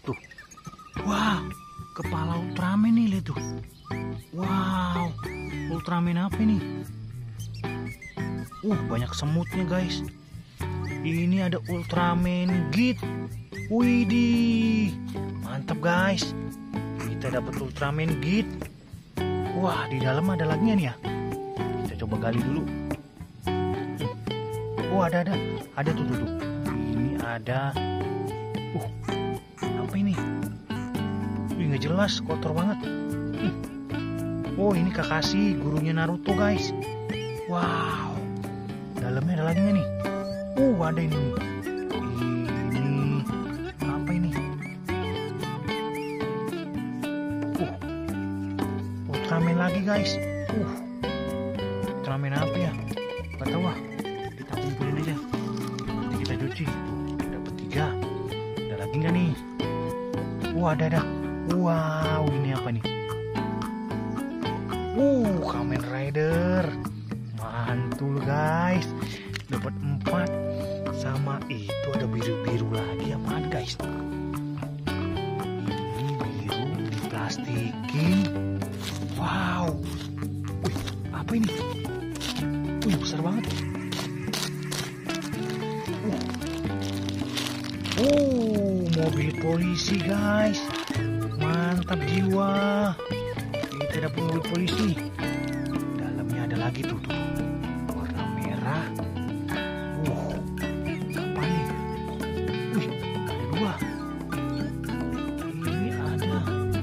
Tuh. Wah, kepala Ultraman nih, lihat tuh. Wow, Ultraman apa ini? Banyak semutnya guys. Ini ada Ultraman Git. Widih, mantap guys. Kita dapat Ultraman Git. Wah, di dalam ada lagi nih ya. Kita coba gali dulu. Ada tuh. Ini ada. Apa ini? Nggak jelas, kotor banget. Ini Kakashi, gurunya Naruto guys. Wow, dalamnya ada lagi nggak nih? Ada ini. Ini apa ini? Ultraman lagi guys. Ultraman apa ya? Gak tahu ah. Kita kumpulin aja. Nanti kita cuci. Dapat 3. Ada lagi nggak nih? Ada. Wow, ini apa nih? Kamen Rider. Mantul guys. Dapat 4. Sama itu ada biru-biru lagi. Apaan guys? Ini biru diplastikin. Wow. Apa ini? Besar banget. Mobil polisi guys. Mantap jiwa. Kita dapat mobil polisi. Dalamnya ada lagi tuh. Warna merah. Apa nih? Ada 2. Ini ada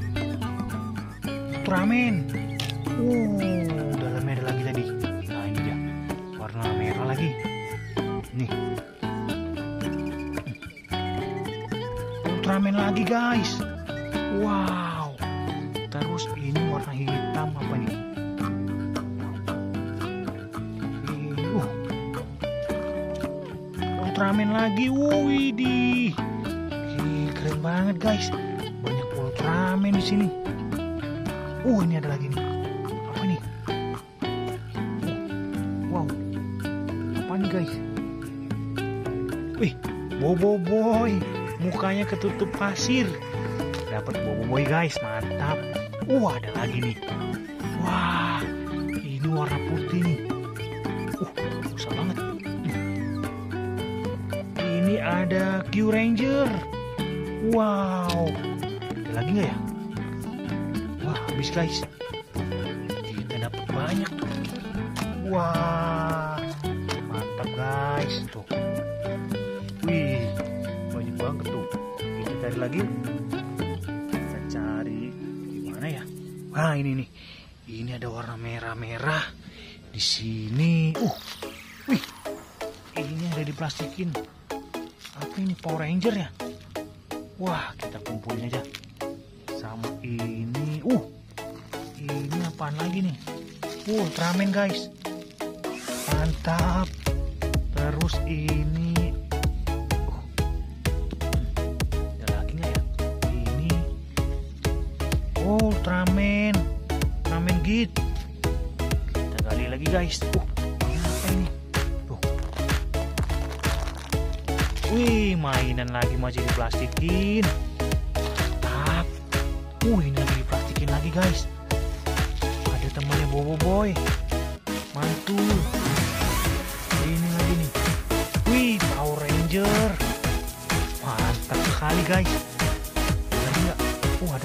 Ultraman. Dalamnya ada lagi tadi. Nah, ini dia. Warna merah lagi. Nih. Ultraman lagi guys. Wow. Terus ini warna hitam apa nih? Ultraman lagi. Widih. Keren banget guys. Banyak Ultraman di sini. Ini ada lagi nih. Apa nih? Wow. Apa nih guys? Boboiboy. Mukanya ketutup pasir. Dapat Boboiboy guys, mantap. Ada lagi nih. Wah, ini warna putih nih. Susah banget. Ini ada Q Ranger. Wow. Ada lagi nggak ya? Habis guys. Kita dapat banyak tuh. Wah, mantap guys tuh. Banyak banget tuh. Kita cari lagi. Kita cari di mana ya? Ini nih. Ini ada warna merah-merah di sini. Ini ada diplastikin. Apa ini, Power Ranger ya? Kita kumpulin aja. Sama ini. Ini apaan lagi nih? Ultraman guys. Mantap. Terus ini. Ada lagi nggak ya? Ini. Ultraman. Ultraman Git. Kita gali lagi guys. Ini apa ini? Mainan lagi masih diplastikin. Mantap. Ini lagi diplastikin lagi guys. Ada temannya Boboiboy. Mantul. Ini lagi nih. Power Ranger. Mantap sekali guys. Ada lagi nggak? Ada.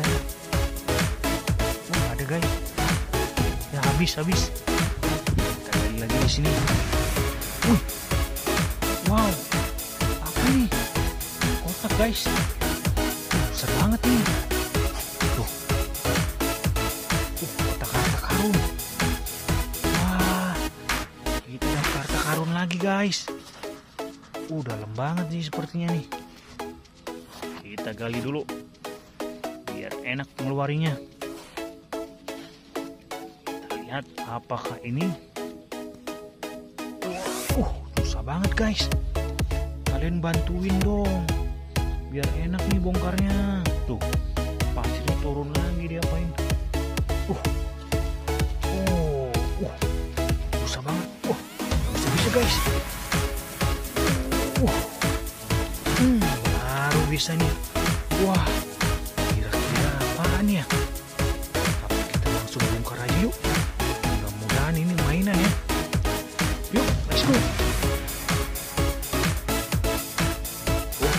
Ada guys. Ya habis. Kita gali lagi di sini. Wow. Apa nih? Kotak guys. Besar banget nih. Kotak karun. Kita dapat harta karun lagi guys. Dalam banget nih sepertinya nih. Kita gali dulu biar enak mengeluarinya. Kita lihat apakah ini. Susah banget guys. Kalian bantuin dong biar enak nih bongkarnya. Tuh, pasirnya turun lagi, diapain? Susah banget. Bisa guys. Baru bisa nih. Wah,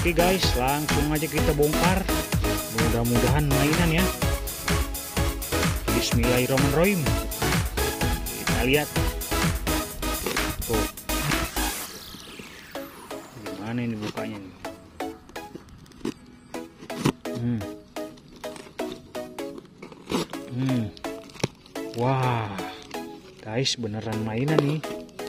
Oke guys, langsung aja kita bongkar. Mudah-mudahan mainan ya. Bismillahirrahmanirrahim. Kita lihat. Tuh. Gimana ini bukanya nih? Wah, guys, beneran mainan nih.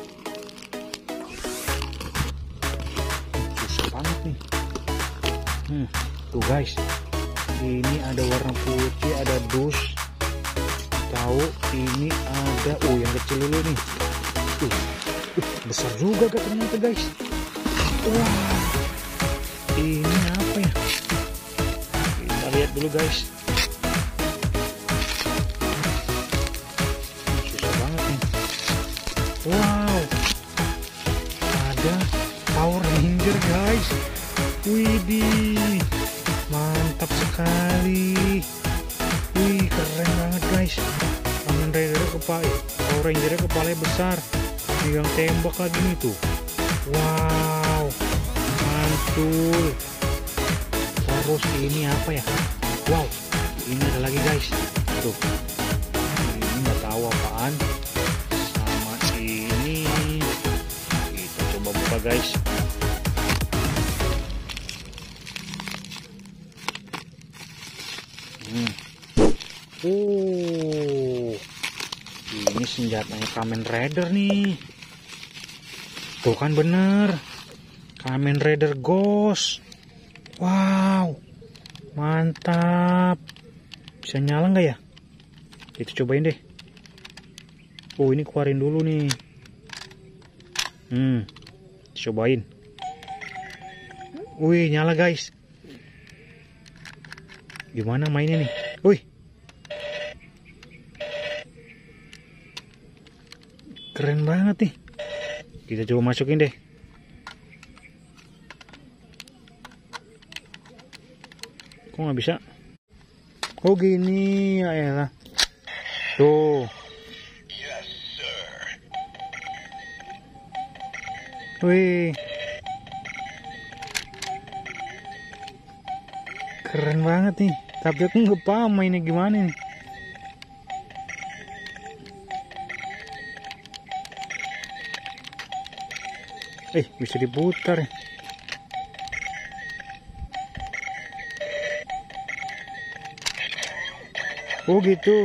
Susah banget nih. Tuh guys, ini ada warna putih, ada dus. Tahu ini ada, yang kecil dulu nih. Besar juga ternyata guys. Wah, ini apa ya? Kita lihat dulu guys. Susah banget nih. Wow, ada Power Ranger guys. Widih, mantap sekali. Wih, keren banget guys. Kamen Rider Power Ranger kepalanya besar, pegang tembak lagi nih tuh. Wow, mantul. Terus ini apa ya? Wow, ini ada lagi guys. Tuh, ini nggak tahu apaan. Sama ini, kita coba buka guys. Ini senjatanya Kamen Rider nih. Tuh kan bener, Kamen Rider Ghost. Wow, mantap. Bisa nyala nggak ya? Kita cobain deh. Ini keluarin dulu nih. Cobain. Wih, nyala guys. Gimana mainnya nih? Wih, keren banget nih. Kita coba masukin deh. Kok nggak bisa? Oh gini ya elah. Tuh. Wih, keren banget nih. Tapi aku nggak paham mainnya gimana nih. Bisa diputar ya. Oh gitu.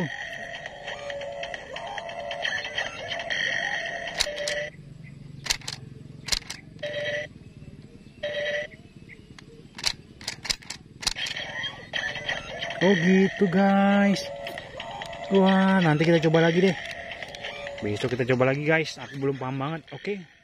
Oh gitu guys. Wah, nanti kita coba lagi deh. Besok kita coba lagi guys. Aku belum paham banget. Oke.